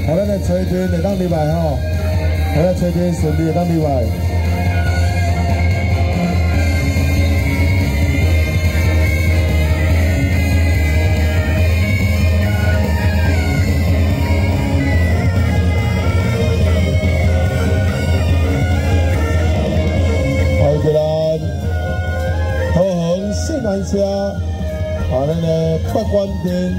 咱的吹天会当入来吼，咱吹天顺利会当入来。 南车，咱的八关殿。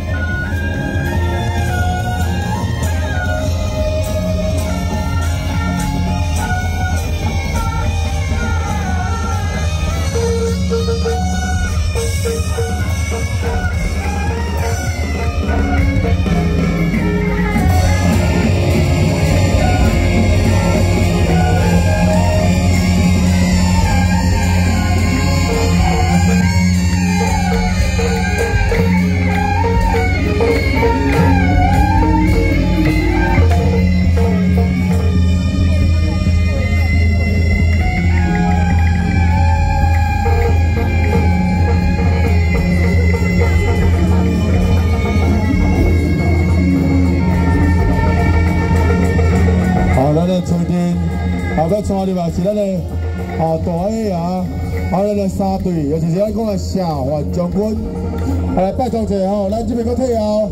要带入来是咱的大爷啊，咱的三队，尤其是咱讲的社员将军，来拜托一下吼，咱这边搁退后。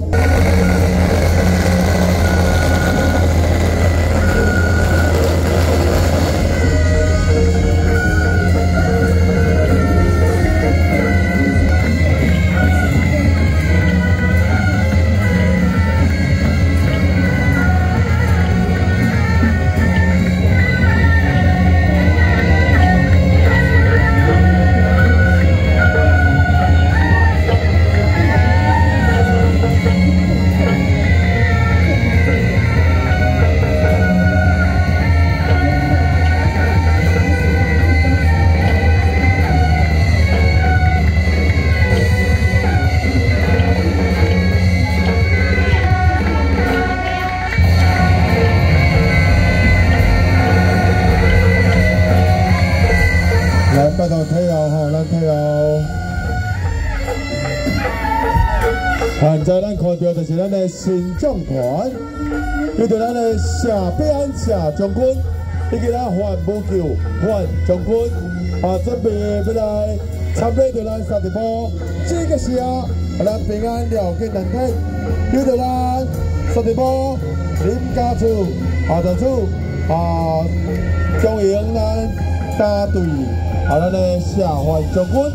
拜托退后吼，咱退后。现在咱看到就是咱的新将团，有着咱的谢必安谢将军，以及咱范武球范将军，准备要来参与着咱沙地坡这个时啊，咱平安了结人体，有着咱沙地坡林家厝大厝将迎咱大队。 咱的谢范将军。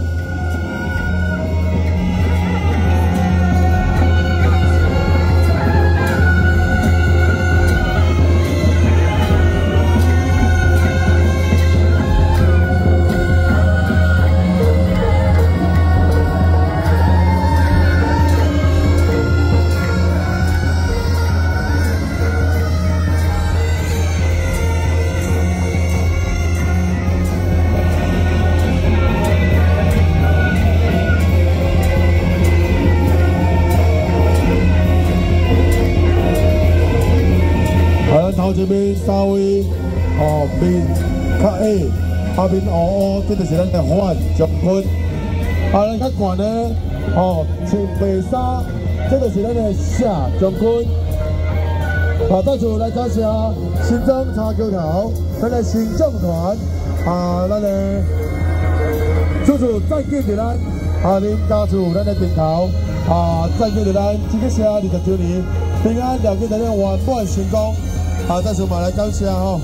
头前面三位面较矮，面乌乌，这就是咱的范将军。咱较悬的穿白衫，这就是咱的谢将军。到处来感谢新庄茶桥头，咱的新将团，咱的处处再见着咱，林家厝咱的顶头，再见着咱这个社20周年平安了结咱的圆满成功。 再次嘛来感谢吼。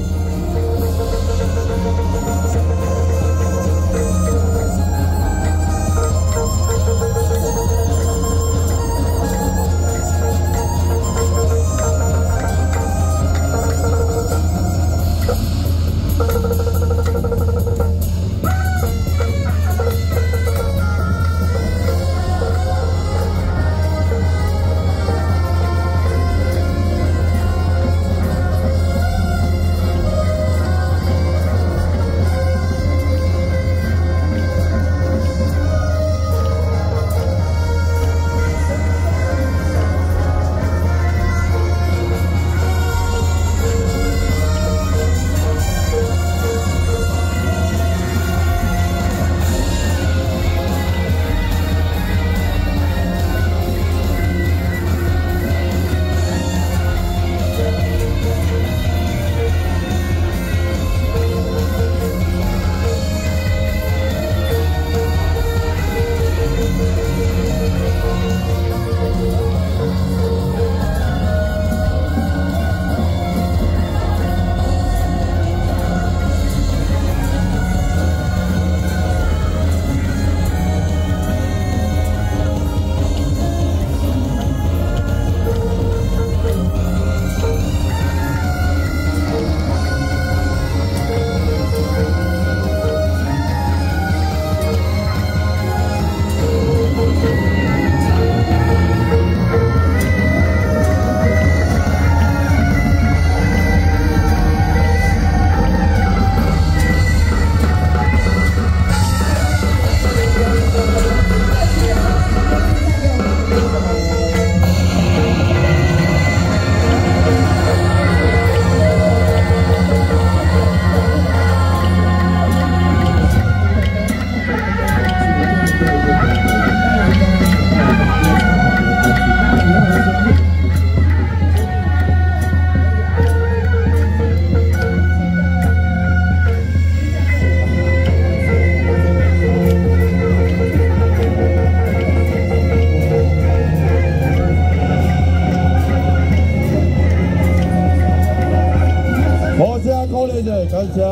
鼓励者，感谢。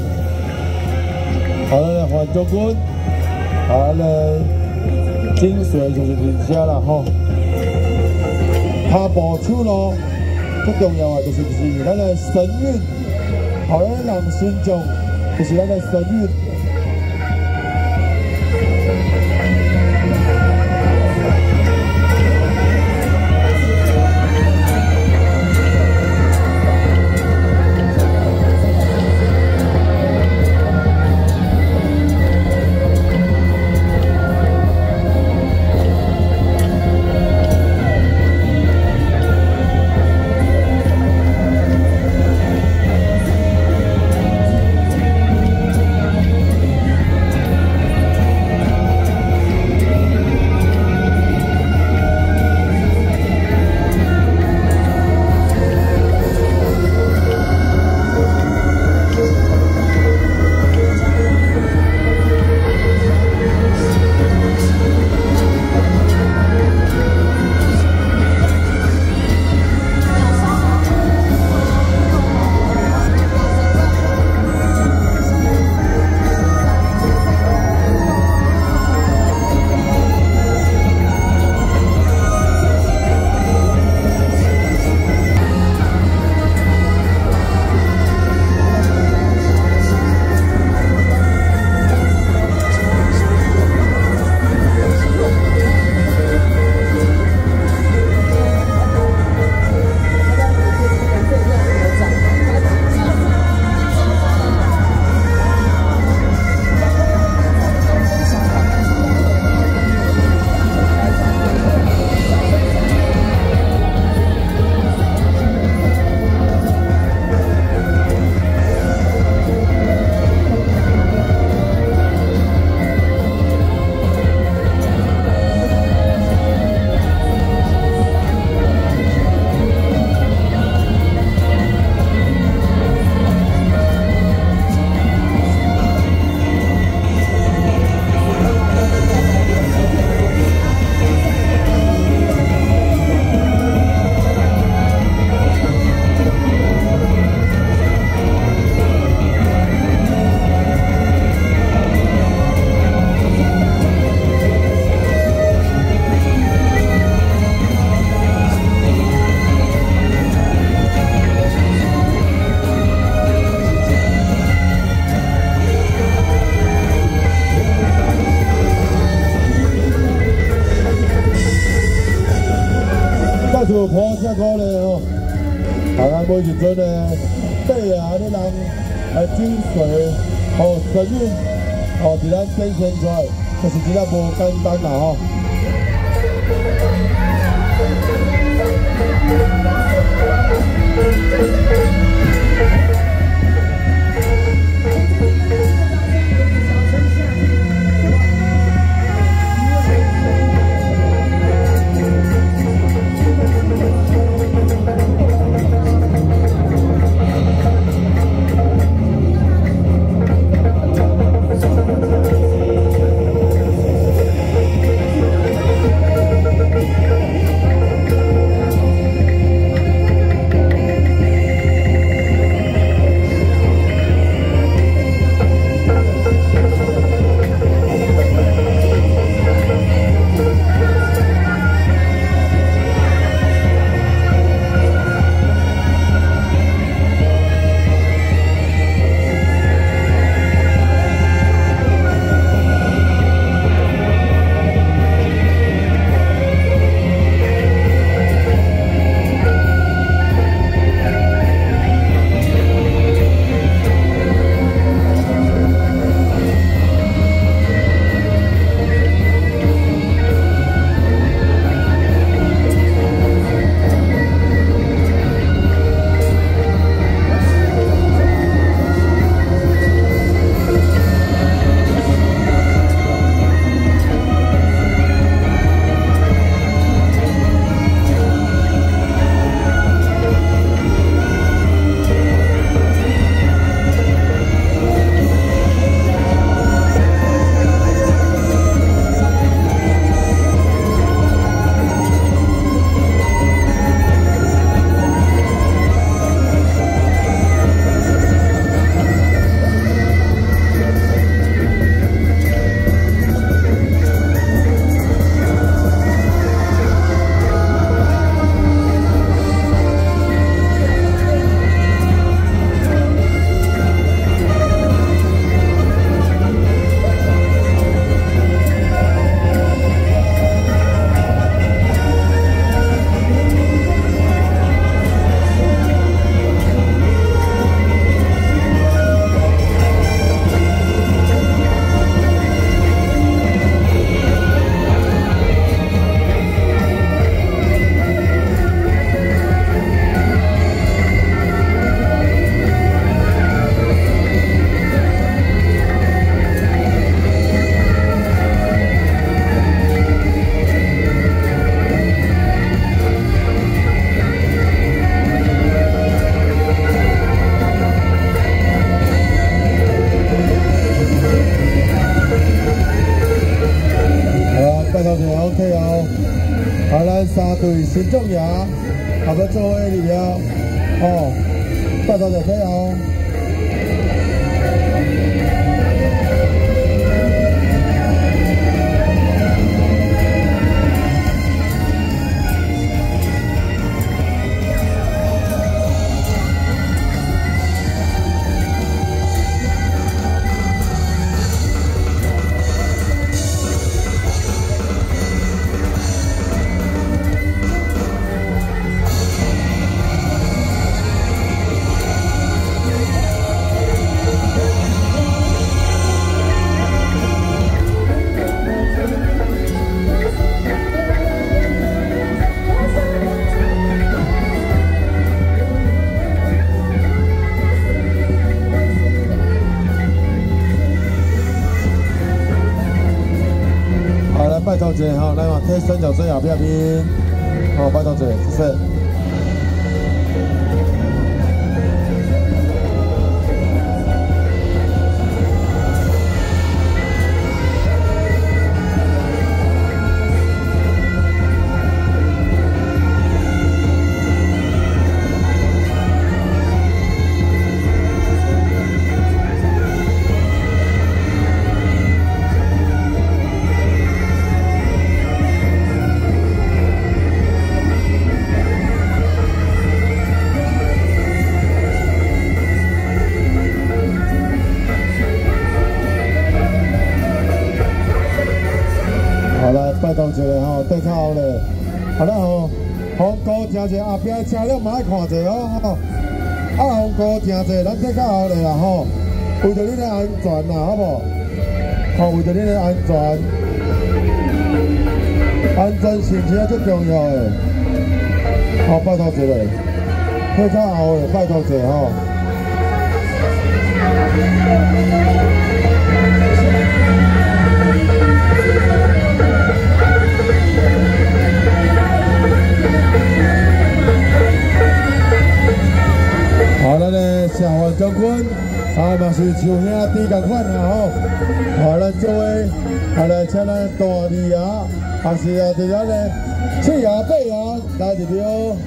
好嘞，黄将军，好嘞，精髓就是这些啦吼。脚步手路最重要的就是咱的神韵，好咱人心中就是咱的神韵。 就破车鼓励吼，啊，咱每一阵的对啊，你人精髓哦，神韵哦，伫咱展现出来，就是真正无简单啦吼。 对新庄爷也要做伙入了，哦，拜托就可以哦。拜托一下吼，来嘛，替孙小孙后壁边，好，拜托一下，谢谢。拜托一下吼，对较后咧，好啦吼，红高听者后壁车辆嘛爱看者哦吼，啊红高听者，咱对较后咧啦吼，为着恁的安全啦，好无？吼，为着恁的安全，安全是真啊最重要的，好拜托一下，对较后咧，拜托一下吼。好，咱的社会将军嘛是像兄弟共款吼，咱作为来请咱大二爷，是伫咱的七爷八爷来入了。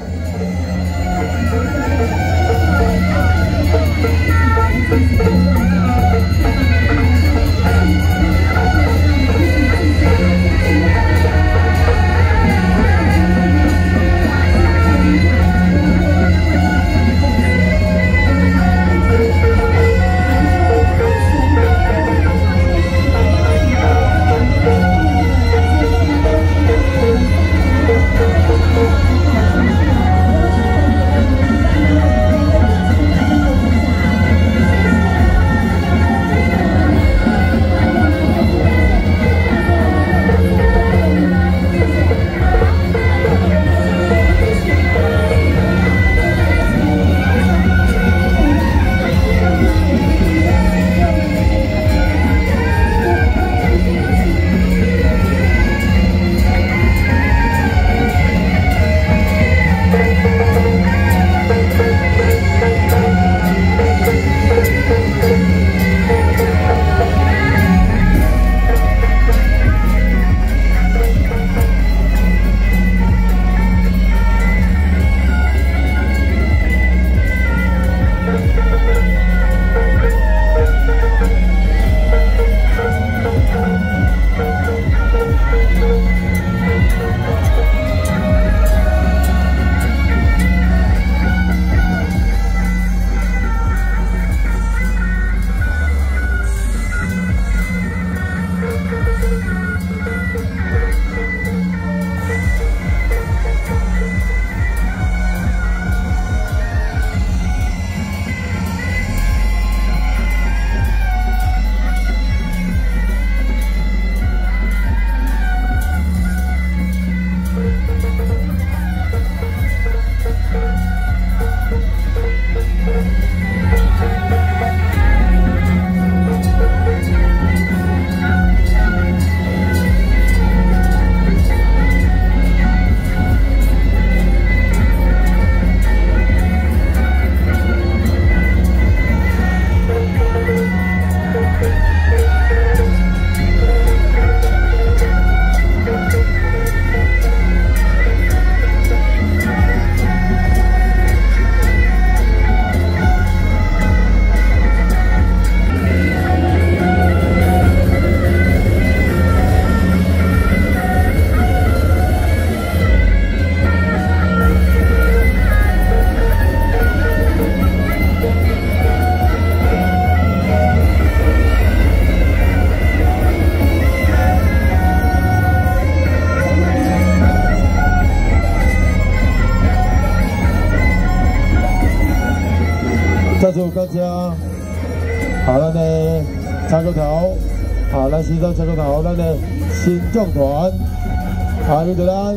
再次感谢好咱的蔡国头，好咱西藏蔡国头，咱的新众团，下面就咱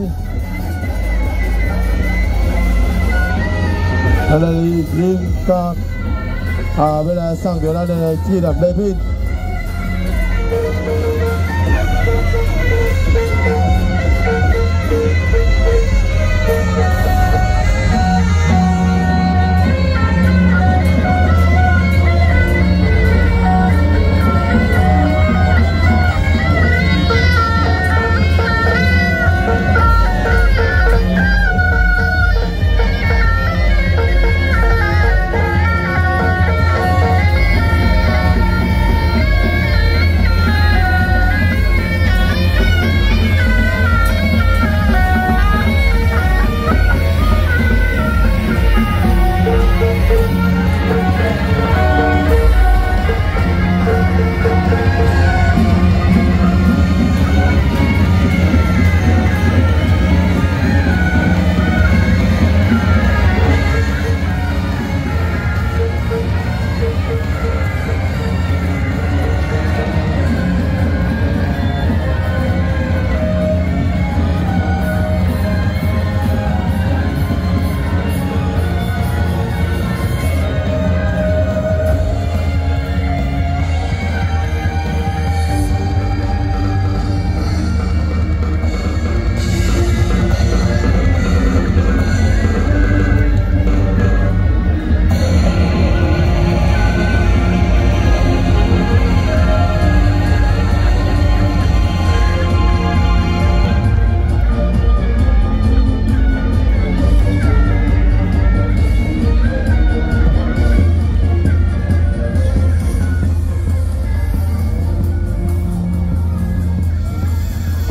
的林家要来送给咱的纪念礼品。